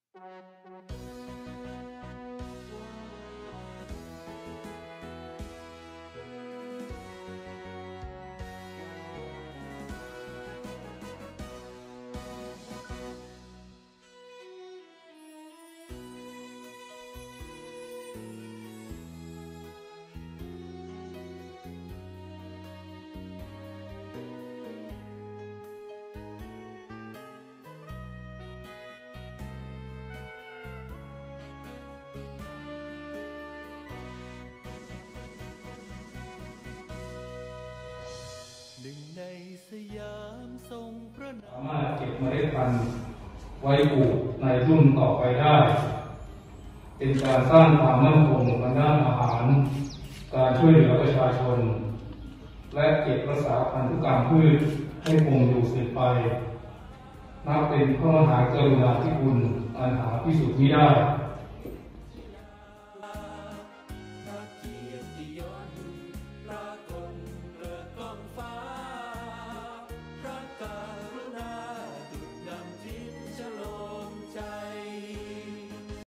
สามารถเก็บเมล็ดพันธุ์ไว้ปลูกในรุ่นต่อไปได้เป็นการสร้างความมั่นคงทางด้านอาหารการช่วยเหลือประชาชนและเก็บรักษาพันธุกรรมพืชให้คงอยู่สืบไปนับเป็นพระมหากรุณาธิคุณอันหาที่สุดมิได้